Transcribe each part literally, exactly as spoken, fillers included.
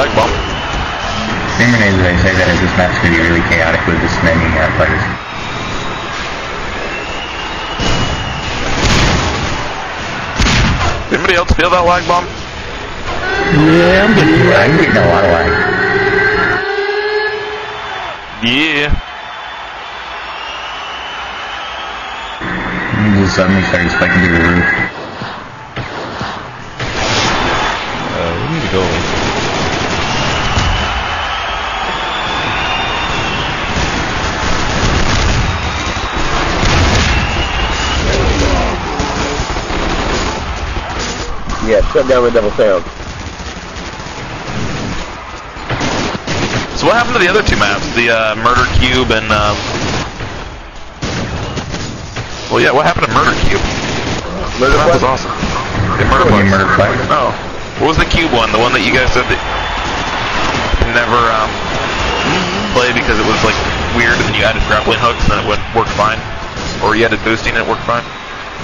lag bomb. Same reason I say that is this map's going to be really chaotic with this many uh, players. Anybody else feel that lag bomb? Yeah, I'm getting, I'm getting a lot of lag. Yeah. And just suddenly started spiking through the roof. Uh, we need to go. Yeah, shut down the double sound. So what happened to the other two maps? The uh, Murder Cube and um... well, yeah. What happened to Murder Cube? Murder that was awesome. Yeah, Murder Plex. Murder Plex. No. What was the Cube one? The one that you guys said that never um play because it was like weird, and then you added grappling hooks and it would work fine, or you added boosting and it worked fine.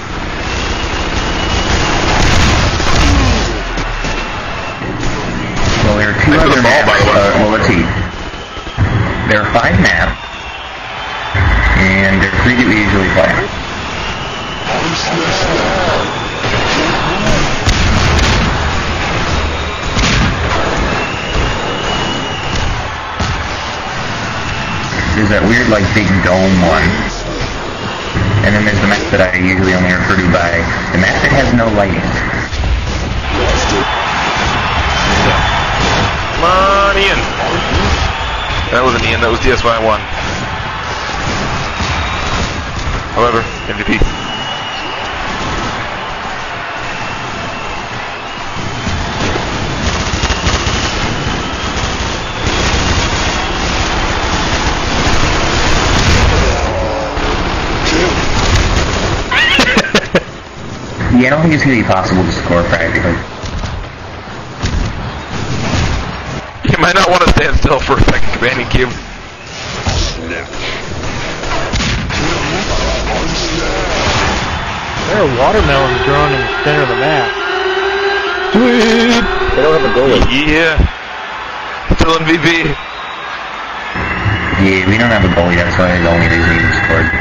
Well, there are two Thanks other for the ball, maps. by the way. Uh, well, let's see. There are five maps, and there are three that we usually play. There's that weird, like, big dome one. And then there's the map that I usually only refer to by the map that has no lighting. Come on, Ian. That wasn't Ian, that was D S Y one. However, M V P. Yeah, I don't think it's going to be possible to score practically. You might not want to stand still for a second, Companion Cube. There are watermelons growing in the center of the map. Sweet! They don't have a goalie. Yeah. Still M V P. Yeah, we don't have a goalie, that's why the only reason we scored.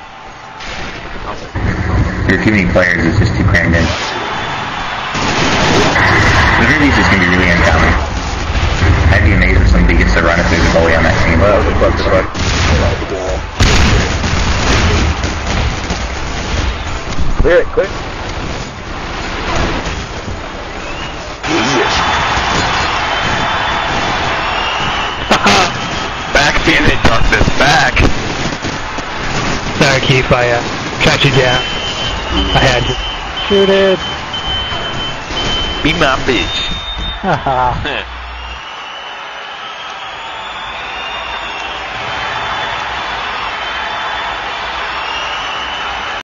There are too many players, it's just too crammed in. The very least is going to be really uncommon. I'd be amazed if somebody gets to run if there's a goalie on that team. Well, that was a clutch spot. Clear it, clear it. Back, Phoenix Darkness, back! Sorry, Keith, I uh, tracked you down. I had you. Shoot it! Be my bitch. Haha.